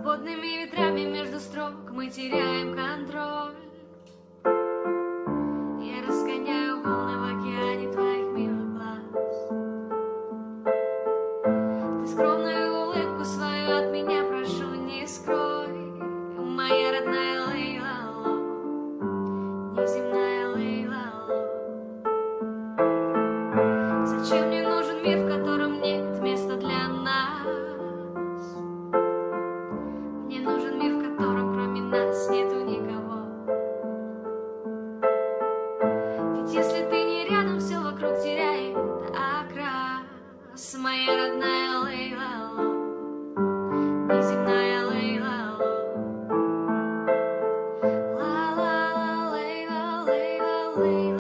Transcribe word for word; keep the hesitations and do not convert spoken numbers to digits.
Свободными ветрами между строк мы теряем контроль. Я разгоняю волны в океане твоих милых глаз. Ты скромную улыбку свою от меня прошу не скрой. Моя родная Лейла, неземная Лейла. Зачем мне нужен мир, в котором нет места для нас? Мне нужен мир, в котором кроме нас нету никого. Ведь если ты не рядом, все вокруг теряет окрас. Моя родная Лейла.